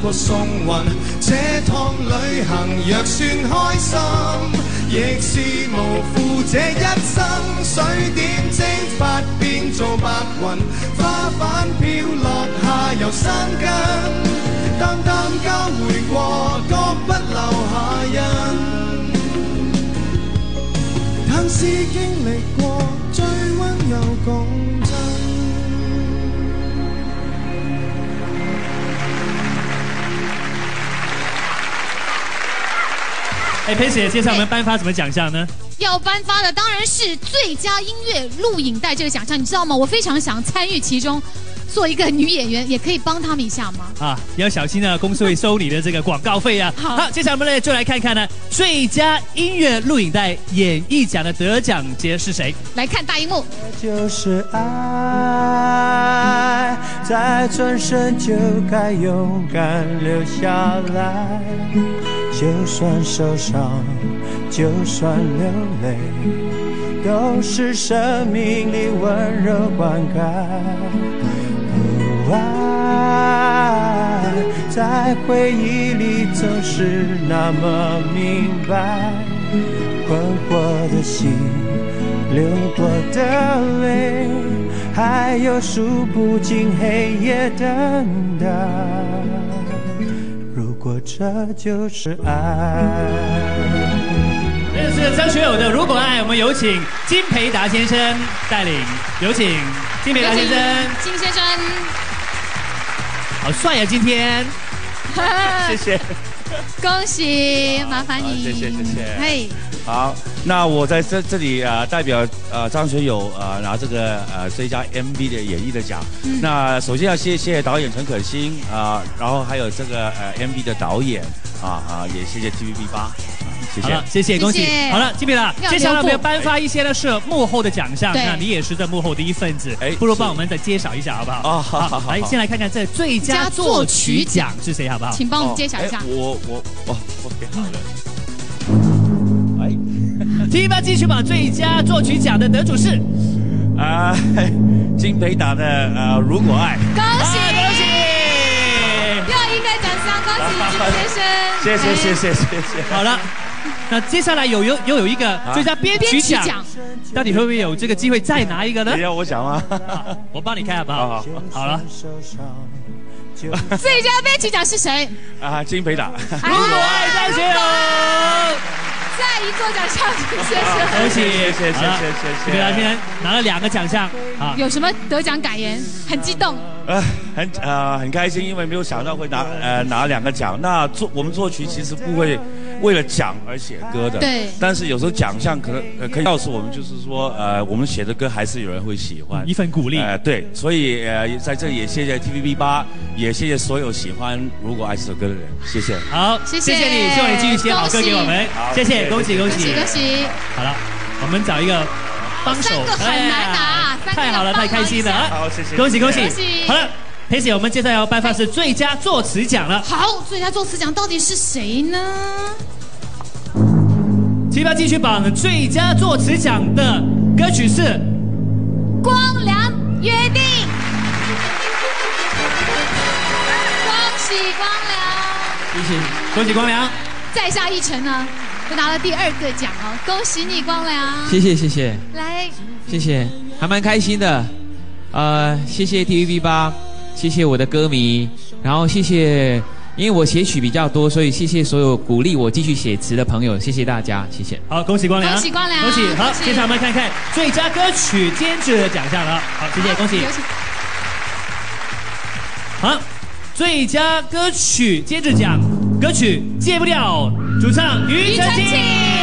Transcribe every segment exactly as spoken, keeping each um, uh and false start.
過送運，這趟旅行若算開心，亦是無負這一生。水點蒸發變做白雲，花瓣飄落下又生根，淡淡交回過，各不留下印。但是經歷過最溫柔共振。 哎，佩姐，介绍我们颁发什么奖项呢？ 要颁发的当然是最佳音乐录影带这个奖项，你知道吗？我非常想参与其中，做一个女演员，也可以帮他们一下吗？ 啊，你要小心啊，公司会收你的这个广告费啊。 好， 好，接下来我们来就来看看呢，最佳音乐录影带演绎奖的得奖节是谁？ 来看大荧幕。 就是爱，在转身就该勇敢留下来，就算受伤，就算流泪，都是生命里温柔灌溉。哦，爱在回忆里总是那么明白，困惑的心，流过的泪，还有数不尽黑夜等待。如果这就是爱。 这是张学友的《如果爱》，我们有请金培达先生带领，有请金培达先生。 金先生， 好帅呀、啊，今天。 谢谢。 恭喜，麻烦你。 谢谢谢谢。 嘿。 好，那我在这这里啊、呃，代表呃张学友呃拿这个呃最佳 M V 的演绎的奖。嗯、那首先要谢谢导演陈可辛啊、呃，然后还有这个呃 M V 的导演啊啊、呃，也谢谢 T V B 八、啊，谢谢。 好了，谢谢，恭喜。好了，金培达，接下来我们要颁发一些呢是幕后的奖项，那你也是在幕后的一份子，哎，不如帮我们再介绍一下好不好？啊，好好好。来，先来看看这最佳作曲奖是谁好不好？ 请帮我们揭晓一下。 哦、我我我我给好了。 T V B 八金曲榜最佳作曲奖的得主是啊、呃，金培达的呃《如果爱》。 恭喜、 啊、恭喜！ 又一个奖项，恭喜金先生。 谢谢谢谢谢谢。 好了，那接下来有有又有一个最佳编曲奖，啊、到底会不会有这个机会再拿一个呢？ 你要我想吗？ 我帮你看好不好？好, 好, 好了。 最佳编曲奖是谁？ 啊，金培达。 如果爱张学友。 再一座奖项，金先生， 恭喜， 谢谢谢谢谢谢。 金培达今天拿了两个奖项啊， 有什么得奖感言？很激动。 呃，很呃很开心，因为没有想到会拿呃拿两个奖。那作我们作曲其实不会为了奖而写歌的， 对。 但是有时候奖项可能呃可以告诉我们，就是说呃我们写的歌还是有人会喜欢， 一份鼓励。 呃对，所以呃在这里也谢谢 T V B 八，也谢谢所有喜欢《如果爱》这首歌的人，谢谢。 好，谢谢你，希望你继续写好歌给我们。谢谢，恭喜恭喜恭喜。 好了，我们找一个帮手。 三个很难拿， 太好了，太开心了。 好，谢谢， 恭喜恭喜。好了。裴姐，我们接下来要颁发是最佳作词奖了。 好，最佳作词奖到底是谁呢？ T V B 八金曲榜最佳作词奖的歌曲是《 光良约定》。恭喜光良！ 恭喜恭喜光良！ 在下一城呢，就拿了第二个奖哦，恭喜你光良！ 谢谢谢谢。 来， 谢谢，还蛮开心的。呃，谢谢 T V B 八。谢谢我的歌迷，然后谢谢，因为我写曲比较多，所以谢谢所有鼓励我继续写词的朋友，谢谢大家，谢谢。 好，恭喜光良， 恭喜光良， 恭喜。好，接下来我们看看最佳歌曲监制的奖项了。好，谢谢，恭喜。好，最佳歌曲监制奖，歌曲《戒不掉》，主唱庾澄庆。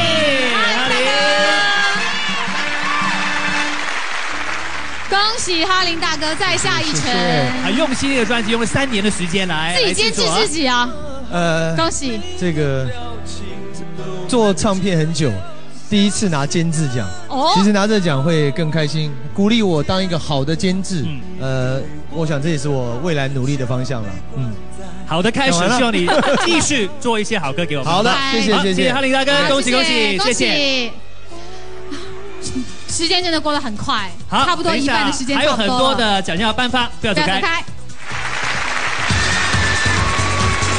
恭喜哈林大哥再下一城！ 啊，用心这个专辑用了三年的时间来自己监制自己啊！呃，恭喜！ 这个做唱片很久，第一次拿监制奖，哦，其实拿这奖会更开心，鼓励我当一个好的监制。嗯、呃，我想这也是我未来努力的方向了。嗯， 好的开始，希望你继续做一些好歌给我们。 好的，谢谢谢谢， 谢谢哈林大哥，恭喜恭喜，谢谢。 时间真的过得很快， 好， 差不多一半的时间， 还有很多的奖项要颁发，不要走开。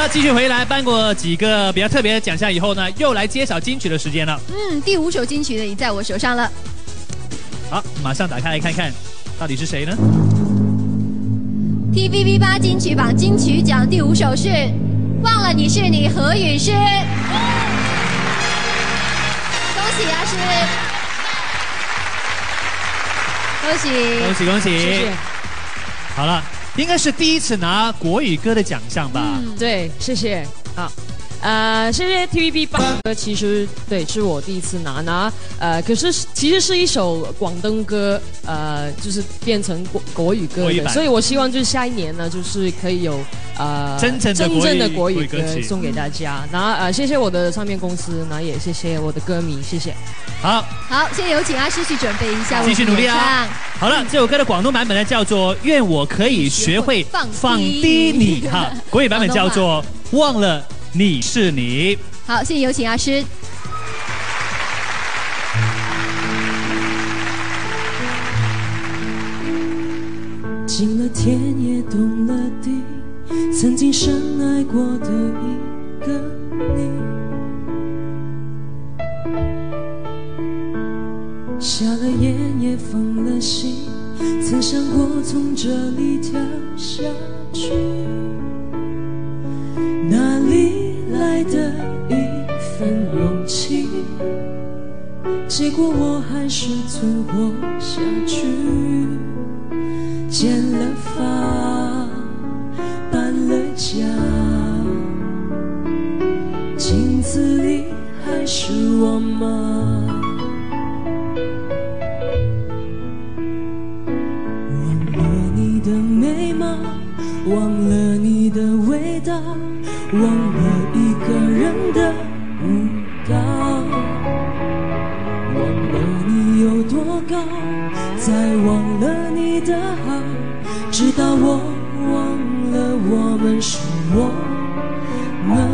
了，继续回来颁过几个比较特别的奖项以后呢，又来揭晓金曲的时间了。 嗯，第五首金曲呢已在我手上了。 好，马上打开来看看，到底是谁呢 ？T V B 八金曲榜金曲奖第五首是《忘了你是你》，何雨诗。恭喜阿诗！恭喜！ 恭喜恭喜！ 谢谢。 好了。应该是第一次拿国语歌的奖项吧？ 嗯，对，谢谢。好，呃，谢谢 T V B 八歌，其实对是我第一次拿拿，呃，可是其实是一首广东歌，呃，就是变成国国语歌的，所以我希望就是下一年呢，就是可以有呃真正的真正的国语歌歌送给大家。然后呃，谢谢我的唱片公司，然后也谢谢我的歌迷，谢谢。 好， 好，现在有请阿诗去准备一下， 继续努力啊！好了，这首歌的广东版本呢叫做《愿我可以学会放低你》哈，国语版本叫做《忘了你是你》。 好，现在有请阿诗。 经了天也懂了地，曾经深爱过的一个你。下了眼也疯了心，曾想过从这里跳下去，哪里来的一份勇气？结果我还是存活下去，剪了发，搬了家，镜子里还是我吗？的眉毛，忘了你的味道，忘了一个人的舞蹈，忘了你有多高，再忘了你的好，直到我忘了我们是我们，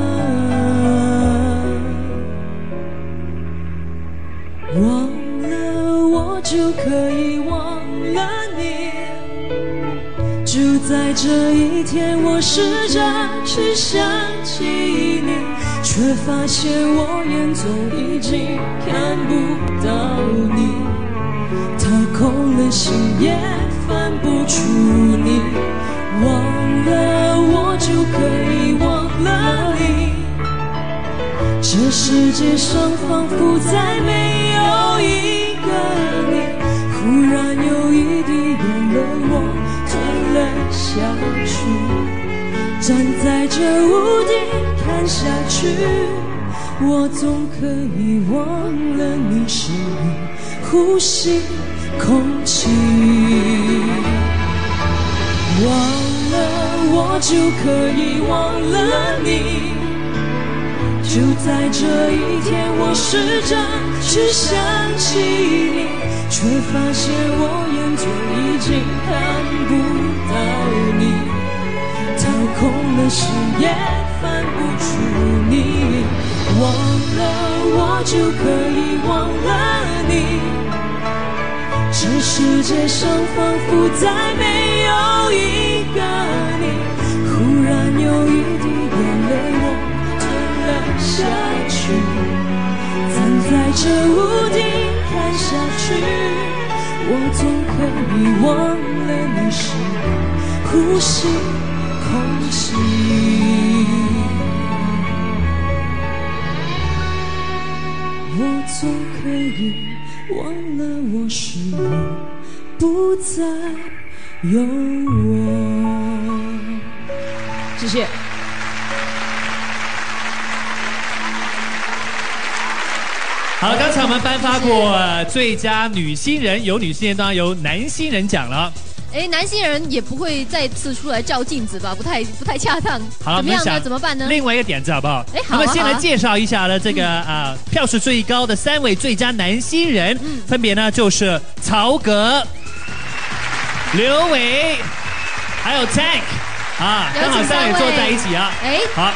忘了我就可以忘了你。就在这一天，我试着去想起你，却发现我眼中已经看不到你，掏空了心也翻不出你，忘了我就可以忘了你，这世界上仿佛再没有一个你，忽然有一滴眼泪我吞了下去，站在这屋顶看下去，我总可以忘了你是你呼吸空气，忘了我就可以忘了你，就在这一天我试着去想起你，却发现我眼中已经看不到你，掏空了心也翻不出你，忘了我就可以忘了你，这世界上仿佛再没有一个你，忽然有一滴眼泪我吞了下去，站在这屋顶看下去，我总可以忘了你是呼吸空气，我总可以忘了我是我，不再有我。 谢谢。 好，刚才我们颁发过最佳女新人，有女新人，当然有男新人奖了。 哎，男新人也不会再次出来照镜子吧？不太不太恰当。 好了， 怎么样呢？怎么办呢？ 另外一个点子好不好？ 哎，好、啊。 我们先来介绍一下呢，这个啊、嗯呃、票数最高的三位最佳男新人，嗯、分别呢就是曹格、刘伟，还有 Tank 啊，刚好三位坐在一起啊。 哎， 好。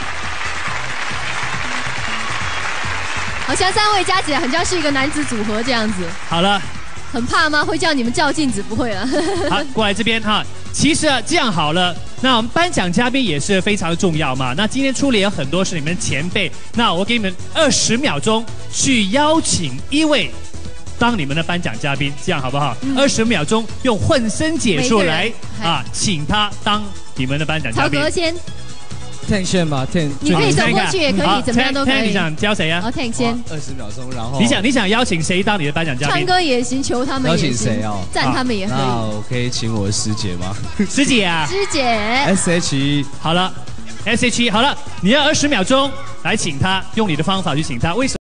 好像三位加起来很像是一个男子组合这样子。 好了， 很怕吗？会叫你们照镜子？不会了。 好，过来这边哈。其实啊，这样好了， 那我们颁奖嘉宾也是非常的重要嘛。那今天出列有很多是你们前辈，那我给你们二十秒钟去邀请一位当你们的颁奖嘉宾，这样好不好？二十、嗯、秒钟用混声解数来啊，请他当你们的颁奖嘉宾。 曹格先。 Tank 先吧 ，Tank， 你可以走过去，也可以，怎么样都可以。 Tank 你想教谁呀？ 哦 ，Tank 先。 二十秒钟，然后你想你想邀请谁当你的颁奖嘉宾？ 唱歌也行，求他们也行。 邀请谁哦？ 赞他们也可以。 那我可以请我的师姐吗？ 师姐啊， 师姐。 S H E， 好了 ，S H E， 好了，你要二十秒钟来请他，用你的方法去请他，为什么？